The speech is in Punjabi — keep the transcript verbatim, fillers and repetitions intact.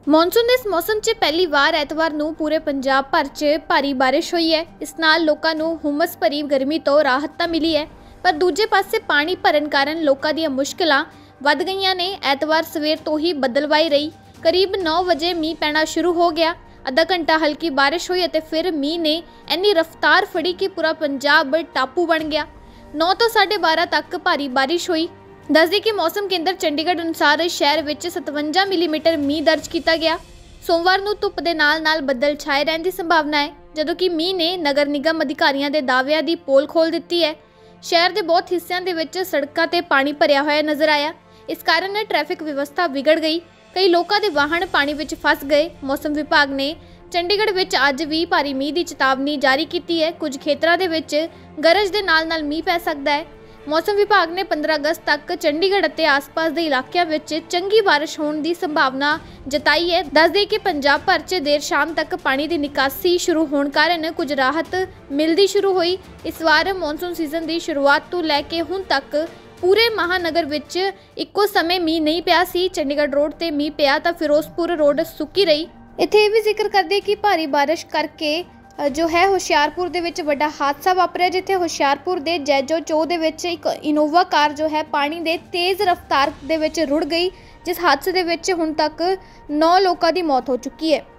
ਮੌਨਸੂਨ ਦੇ ਇਸ ਮੌਸਮ 'ਚ ਪਹਿਲੀ ਵਾਰ ਐਤਵਾਰ ਨੂੰ ਪੂਰੇ ਪੰਜਾਬ ਭਰ 'ਚ ਭਾਰੀ ਬਾਰਿਸ਼ ਹੋਈ ਹੈ। ਇਸ ਨਾਲ ਲੋਕਾਂ ਨੂੰ ਹੁਮਸ ਭਰੀ ਗਰਮੀ ਤੋਂ ਰਾਹਤ ਤਾਂ ਮਿਲੀ ਹੈ, ਪਰ ਦੂਜੇ ਪਾਸੇ ਪਾਣੀ ਭਰਨ ਕਾਰਨ ਲੋਕਾਂ ਦੀਆਂ ਮੁਸ਼ਕਲਾਂ ਵੱਧ ਗਈਆਂ ਨੇ। ਐਤਵਾਰ ਸਵੇਰ ਤੋਂ ਹੀ ਬੱਦਲਵਾਈ ਰਹੀ। ਕਰੀਬ ਨੌ ਵਜੇ ਮੀਂਹ ਪੈਣਾ ਸ਼ੁਰੂ ਹੋ ਗਿਆ। ਅੱਧਾ ਘੰਟਾ ਹਲਕੀ ਬਾਰਿਸ਼ ਹੋਈ ਅਤੇ ਫਿਰ ਮੀਂਹ ਨੇ ਇੰਨੀ ਰਫ਼ਤਾਰ ਫੜੀ ਕਿ ਪੂਰਾ ਪੰਜਾਬ ਟਾਪੂ ਬਣ ਗਿਆ। ਨੌ ਤੋਂ ਸਾਢੇ ਬਾਰਾਂ ਤੱਕ ਭਾਰੀ ਬਾਰਿਸ਼ ਹੋਈ। ਦੱਸਦੇ ਕਿ ਮੌਸਮ ਕੇਂਦਰ ਚੰਡੀਗੜ੍ਹ ਅਨੁਸਾਰ ਸ਼ਹਿਰ ਵਿੱਚ ਸਤਵੰਜਾ ਮਿਲੀਮੀਟਰ ਮੀਂਹ ਦਰਜ ਕੀਤਾ ਗਿਆ। ਸੋਮਵਾਰ ਨੂੰ ਧੁੱਪ ਦੇ ਨਾਲ ਨਾਲ ਬੱਦਲ ਛਾਏ ਰਹਿਣ ਦੀ ਸੰਭਾਵਨਾ ਹੈ, ਜਦੋਂ ਕਿ ਮੀਂਹ ਨੇ ਨਗਰ ਨਿਗਮ ਅਧਿਕਾਰੀਆਂ ਦੇ ਦਾਅਵਿਆਂ ਦੀ ਪੋਲ ਖੋਲ ਦਿੱਤੀ ਹੈ। ਸ਼ਹਿਰ ਦੇ ਬਹੁਤ ਹਿੱਸਿਆਂ ਦੇ ਵਿੱਚ ਸੜਕਾਂ ਤੇ ਪਾਣੀ ਭਰਿਆ ਹੋਇਆ ਨਜ਼ਰ ਆਇਆ। ਇਸ ਕਾਰਨ ਟ੍ਰੈਫਿਕ ਵਿਵਸਥਾ ਵਿਗੜ ਗਈ। ਕਈ ਲੋਕਾਂ ਦੇ ਵਾਹਨ ਪਾਣੀ ਵਿੱਚ ਫਸ ਗਏ। ਮੌਸਮ ਵਿਭਾਗ ਨੇ ਚੰਡੀਗੜ੍ਹ ਵਿੱਚ ਅੱਜ ਵੀ ਭਾਰੀ ਮੀਂਹ ਦੀ ਚੇਤਾਵਨੀ ਜਾਰੀ ਕੀਤੀ ਹੈ। ਕੁਝ ਖੇਤਰਾਂ ਦੇ ਵਿੱਚ ਗਰਜ ਦੇ ਨਾਲ ਨਾਲ ਮੀਂਹ ਪੈ ਸਕਦਾ ਹੈ। ਮੌਸਮ ਵਿਭਾਗ ਨੇ ਪੰਦਰਾਂ ਅਗਸਤ ਤੱਕ ਚੰਡੀਗੜ੍ਹ ਅਤੇ ਆਸ-ਪਾਸ ਦੇ ਇਲਾਕਿਆਂ ਵਿੱਚ ਚੰਗੀ ਬਾਰਿਸ਼ ਹੋਣ ਦੀ ਸੰਭਾਵਨਾ ਜਤਾਈ ਹੈ। ਦੱਸਦੇ ਕਿ ਪੰਜਾਬ ਭਰ 'ਚ ਦੇਰ ਸ਼ਾਮ ਤੱਕ ਪਾਣੀ ਦੀ ਨਿਕਾਸੀ ਸ਼ੁਰੂ ਹੋਣ ਕਾਰਨ ਕੁਝ ਰਾਹਤ ਮਿਲਦੀ ਸ਼ੁਰੂ ਹੋਈ। ਇਸ ਵਾਰ ਮੌਨਸੂਨ ਸੀਜ਼ਨ ਦੀ ਸ਼ੁਰੂਆਤ ਤੋਂ ਲੈ ਕੇ ਹੁਣ ਤੱਕ ਪੂਰੇ ਮਹਾਨਗਰ ਵਿੱਚ ਇੱਕੋ ਸਮੇਂ ਮੀਂਹ ਨਹੀਂ ਪਿਆ ਸੀ। ਚੰਡੀਗੜ੍ਹ ਰੋਡ ਤੇ ਮੀਂਹ ਪਿਆ ਤਾਂ ਫਿਰੋਜ਼ਪੁਰ ਰੋਡ ਸੁੱਕੀ ਰਹੀ। ਇੱਥੇ ਇਹ ਵੀ ਜ਼ਿਕਰ ਕਰਦੇ ਕਿ ਭਾਰੀ ਬਾਰਿਸ਼ ਕਰਕੇ ਜੋ ਹੈ ਹੁਸ਼ਿਆਰਪੁਰ ਦੇ ਵਿੱਚ ਵੱਡਾ ਹਾਦਸਾ ਵਾਪਰਿਆ, ਜਿੱਥੇ ਹੁਸ਼ਿਆਰਪੁਰ ਦੇ ਜੈਜੋ ਚੌ ਦੇ ਵਿੱਚ ਇੱਕ ਇਨੋਵਾ ਕਾਰ ਜੋ ਹੈ ਪਾਣੀ ਦੇ ਤੇਜ਼ ਰਫ਼ਤਾਰ ਦੇ ਵਿੱਚ ਰੁੜ ਗਈ, ਜਿਸ ਹਾਦਸੇ ਦੇ ਵਿੱਚ ਹੁਣ ਤੱਕ ਨੌ ਲੋਕਾਂ ਦੀ ਮੌਤ ਹੋ ਚੁੱਕੀ ਹੈ।